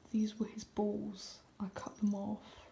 These were his balls. I cut them off.